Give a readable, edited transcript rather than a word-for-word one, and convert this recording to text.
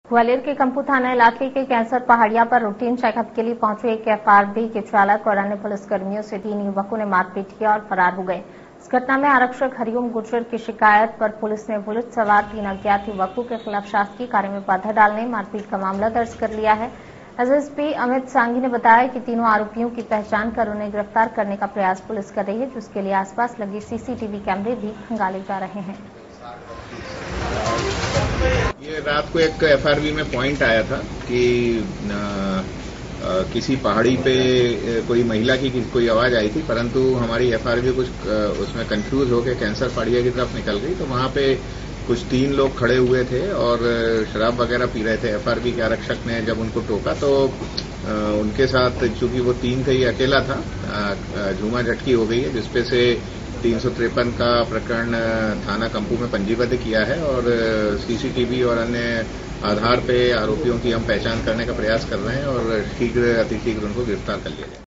ग्वालियर के कंपू थाना इलाके के कैंसर पहाड़िया पर रूटीन चेकअप के लिए पहुंचे एक एफआरबी के चालक और अन्य पुलिसकर्मियों से 3 युवकों ने मारपीट किया और फरार हो गए। इस घटना में आरक्षक हरिओम गुर्जर की शिकायत पर पुलिस ने बुलेट सवार 3 अज्ञात युवकों के खिलाफ शासकीय कार्य में बाधा डालने मारपीट का मामला दर्ज कर लिया है। एसएसपी अमित सांघी ने बताया कि तीनों आरोपियों की पहचान कर उन्हें गिरफ्तार करने का प्रयास पुलिस कर रही है, जिसके लिए आसपास लगे सीसीटीवी कैमरे भी खंगाले जा रहे हैं। ये रात को एक एफआरबी में पॉइंट आया था कि किसी पहाड़ी पे कोई महिला की कोई आवाज आई थी, परंतु हमारी एफआरबी कुछ उसमें कंफ्यूज होकर कैंसर पहाड़िया की तरफ निकल गई। तो वहां पे कुछ 3 लोग खड़े हुए थे और शराब वगैरह पी रहे थे। एफआरबी के आरक्षक ने जब उनको टोका तो उनके साथ, चूंकि वो 3 थे, ये अकेला था, झूमा झटकी हो गई है, जिसपे से 353 का प्रकरण थाना कंपू में पंजीबद्ध किया है और सीसीटीवी और अन्य आधार पे आरोपियों की हम पहचान करने का प्रयास कर रहे हैं और अतिशीघ्र उनको गिरफ्तार कर लिया जाए।